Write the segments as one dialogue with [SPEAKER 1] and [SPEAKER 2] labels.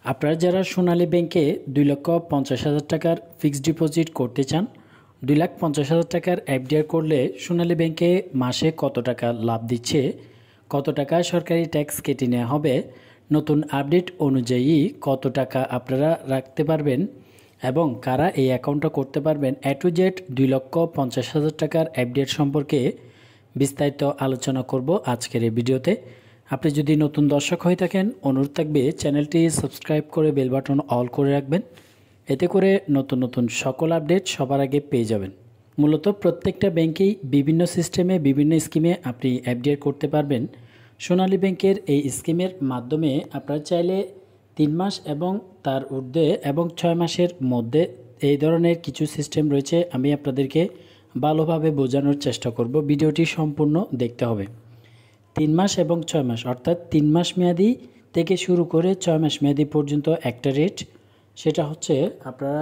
[SPEAKER 1] আপনারা যারা সোনালী ব্যাংকে 2,50,000 টাকার ফিক্সড ডিপোজিট করতে চান, 2,50,000 টাকার এফডিআর করলে সোনালী ব্যাংকে মাসে কত টাকা লাভ দিচ্ছে, কত টাকা সরকারি ট্যাক্স কেটে নেওয়া হবে, নতুন আপডেট অনুযায়ী কত টাকা আপনারা রাখতে পারবেন এবং কারা এই অ্যাকাউন্টটা করতে পারবেন, এ টু জেড 2,50,000 টাকার এফডিআর সম্পর্কে বিস্তারিত আলোচনা করব আজকের এই ভিডিওতে। আপনি যদি নতুন দর্শক হয়ে থাকেন, অনুরোধ থাকবে চ্যানেলটি সাবস্ক্রাইব করে বেল বাটন অল করে রাখবেন। এতে করে নতুন নতুন সকল আপডেট সবার আগে পেয়ে যাবেন। মূলত প্রত্যেকটা ব্যাংকেই বিভিন্ন সিস্টেমে বিভিন্ন স্কিমে আপনি এফডিআর করতে পারবেন। সোনালী ব্যাংকের এই স্কিমের মাধ্যমে আপনারা চাইলে 3 মাস এবং তার ঊর্ধ্বে এবং 6 মাসের মধ্যে এই ধরনের কিছু সিস্টেম রয়েছে। আমি আপনাদেরকে ভালোভাবে বোঝানোর চেষ্টা করব। ভিডিওটি সম্পূর্ণ দেখতে হবে। 3 মাস এবং 6 মাস অর্থাৎ 3 মাস মেয়াদি থেকে শুরু করে 6 মাস মেয়াদি পর্যন্ত একটা রেট, সেটা হচ্ছে আপনারা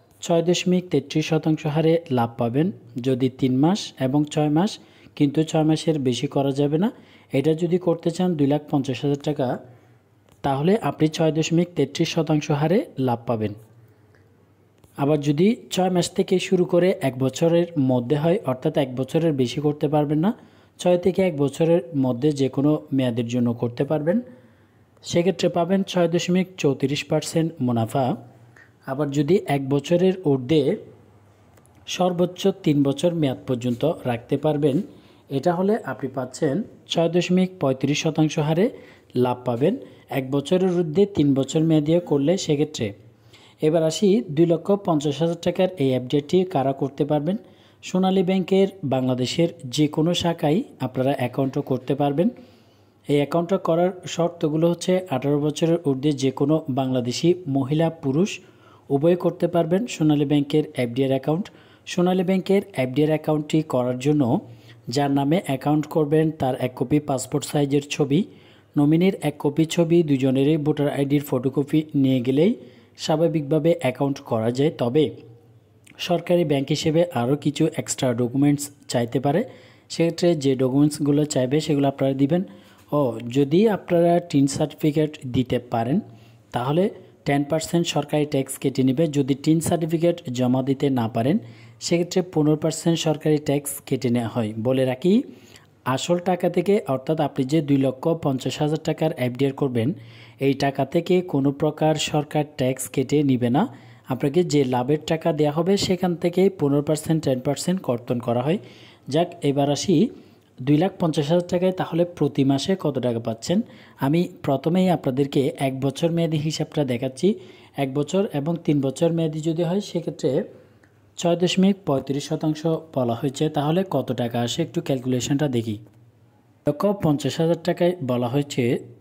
[SPEAKER 1] 6.33% হারে লাভ পাবেন যদি 3 মাস এবং 6 মাস, কিন্তু 6 মাসের বেশি করা যাবে না। এটা যদি করতে চান 2,50,000 টাকা, তাহলে আপনি 6.33% হারে লাভ পাবেন। আবার যদি 6 মাস থেকে শুরু করে 1 বছরের মধ্যে হয়, অর্থাৎ 1 বছরের বেশি করতে পারবেন না, 6 থেকে 1 বছরের মধ্যে যে কোনো মেয়াদের জন্য করতে পারবেন, সেক্ষেত্রে পাবেন 6.34% মুনাফা। আবার যদি 1 বছরের ঊর্ধ্বে সর্বোচ্চ 3 বছর মেয়াদ পর্যন্ত রাখতে পারবেন, এটা হলে আপনি পাচ্ছেন 6.35% হারে লাভ পাবেন 1 বছরের ঊর্ধ্বে 3 বছর মেয়াদি করলে। সেক্ষেত্রে এবার আসি 2,50,000 টাকার এই এফডিআরটি কারা করতে পারবেন। সোনালী ব্যাংকের বাংলাদেশের যে কোনো শাখায় আপনারা অ্যাকাউন্টও করতে পারবেন। এই অ্যাকাউন্টটা করার শর্তগুলো হচ্ছে 18 বছরের ঊর্ধ্বে যে কোনো বাংলাদেশি মহিলা পুরুষ উভয় করতে পারবেন সোনালী ব্যাংকের এফডিআর অ্যাকাউন্ট। সোনালী ব্যাংকের এফডিআর অ্যাকাউন্টটি করার জন্য যার নামে অ্যাকাউন্ট করবেন তার 1 কপি পাসপোর্ট সাইজের ছবি, নমিনির 1 কপি ছবি, দুজনেরই ভোটার আইডির ফটোকপি নিয়ে গেলেই স্বাভাবিকভাবে অ্যাকাউন্ট করা যায়। তবে সরকারি ব্যাংক হিসেবে আরও কিছু এক্সট্রা ডকুমেন্টস চাইতে পারে। সেক্ষেত্রে যে ডকুমেন্টসগুলো চাইবে সেগুলো আপনারা দিবেন। যদি আপনারা টিন সার্টিফিকেট দিতে পারেন তাহলে 10% সরকারি ট্যাক্স কেটে নেবে। যদি টিন সার্টিফিকেট জমা দিতে না পারেন সেক্ষেত্রে 15% সরকারি ট্যাক্স কেটে নেওয়া হয়। বলে রাখি, আসল টাকা থেকে, অর্থাৎ আপনি যে 2,50,000 টাকার এফডিআর করবেন, এই টাকা থেকে কোনো প্রকার সরকার ট্যাক্স কেটে নেবে না। আপনাকে যে লাভের টাকা দেওয়া হবে সেখান থেকে 15% 10% কর্তন করা হয়। যাক, এবার আসি 2,50,000 টাকায় তাহলে প্রতি মাসে কত টাকা পাচ্ছেন। আমি প্রথমেই আপনাদেরকে 1 বছর মেয়াদি হিসাবটা দেখাচ্ছি। 1 বছর এবং 3 বছর মেয়াদি যদি হয় সেক্ষেত্রে 6.35% বলা হয়েছে। তাহলে কত টাকা আসে একটু ক্যালকুলেশনটা দেখি। 2,50,000 টাকায় বলা হয়েছে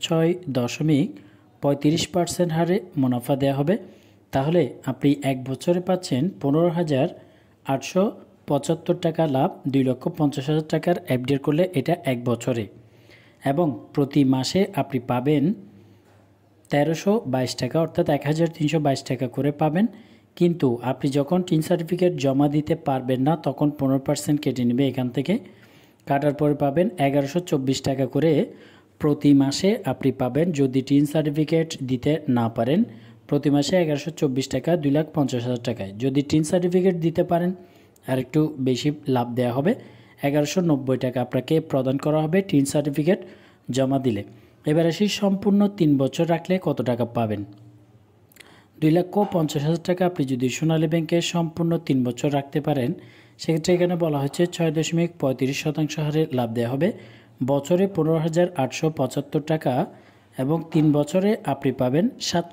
[SPEAKER 1] 6.35% হারে মুনাফা দেওয়া হবে। তাহলে আপনি 1 বছরে পাচ্ছেন 15,875 টাকা লাভ। 2,50,000 টাকার এফডিআর করলে এটা 1 বছরে, এবং প্রতি মাসে আপনি পাবেন 1,322 টাকা, অর্থাৎ 1,322 টাকা করে পাবেন। কিন্তু আপনি যখন টিন সার্টিফিকেট জমা দিতে পারবেন না তখন 15% কেটে নেবে। এখান থেকে কাটার পরে পাবেন 1,124 টাকা করে প্রতি মাসে আপনি পাবেন। যদি টিন সার্টিফিকেট দিতে না পারেন প্রতি মাসে 1,124 টাকা 2,50,000 টাকায়। যদি টিন সার্টিফিকেট দিতে পারেন আর একটু বেশি লাভ দেওয়া হবে, 1,190 টাকা আপনাকে প্রদান করা হবে টিন সার্টিফিকেট জমা দিলে। এবার আসি সম্পূর্ণ 3 বছর রাখলে কত টাকা পাবেন। 2,50,000 টাকা আপনি যদি সোনালী ব্যাংকে সম্পূর্ণ 3 বছর রাখতে পারেন সেক্ষেত্রে এখানে বলা হচ্ছে 6.35% হারে লাভ দেওয়া হবে। বছরে 15,875 টাকা এবং 3 বছরে আপনি পাবেন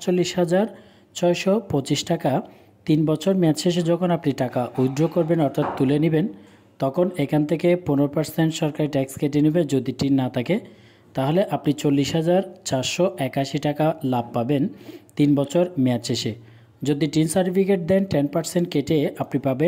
[SPEAKER 1] 47,625 টাকা। 3 বছর মেয়াদ শেষে যখন আপনি টাকা উইথড্র করবেন, অর্থাৎ তুলে নেবেন, তখন এখান থেকে 15% সরকারি ট্যাক্স কেটে নেবে। যদি টিন না থাকে তাহলে আপনি 40,481 টাকা লাভ পাবেন 3 বছর মেয়াদ শেষে। যদি টিন সার্টিফিকেট দেন 10% কেটে আপনি পাবেন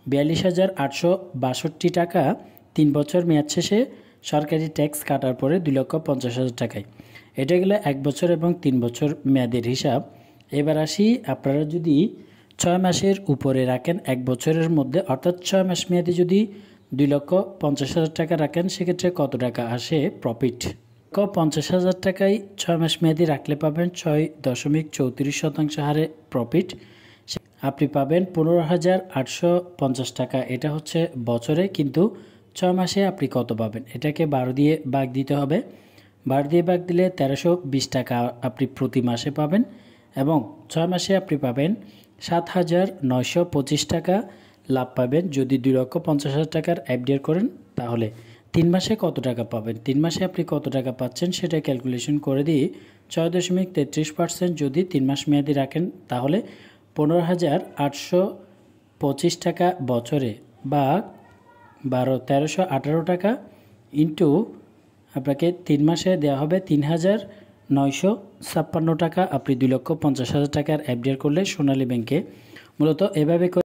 [SPEAKER 1] 42,862 টাকা 3 বছর মেয়াদ শেষে সরকারি ট্যাক্স কাটার পরে 2,50,000 টাকায়। এটা গেলে 1 বছর এবং 3 বছর মেয়াদের হিসাব। এবার আসি, আপনারা যদি 6 মাসের উপরে রাখেন 1 বছরের মধ্যে, অর্থাৎ 6 মাস মেয়াদি যদি 2,50,000 টাকা রাখেন সেক্ষেত্রে কত টাকা আসে প্রফিট। 50,000 টাকায় 6 মাস মেয়াদি রাখলে পাবেন 6.34% হারে প্রফিট। আপনি পাবেন 15,850 টাকা। এটা হচ্ছে বছরে, কিন্তু 6 মাসে আপনি কত পাবেন? এটাকে 12 দিয়ে ভাগ দিতে হবে। 12 দিয়ে ভাগ দিলে 1320 টাকা আপনি প্রতি মাসে পাবেন, এবং 6 মাসে আপনি পাবেন 7,925 টাকা লাভ পাবেন। যদি 2,50,000 টাকার এফডিআর করেন তাহলে 3 মাসে কত টাকা পাবেন? 3 মাসে আপনি কত টাকা পাচ্ছেন সেটা ক্যালকুলেশন করে দিয়ে 6.33% যদি 3 মাস মেয়াদি রাখেন তাহলে 15,825 টাকা বছরে, বা 1318 টাকা ইন্টু আপনাকে 3 মাসে দেওয়া হবে 3,956 টাকা। আপনি 2,50,000 টাকার এফডিআর করলে সোনালী ব্যাংকে মূলত এভাবে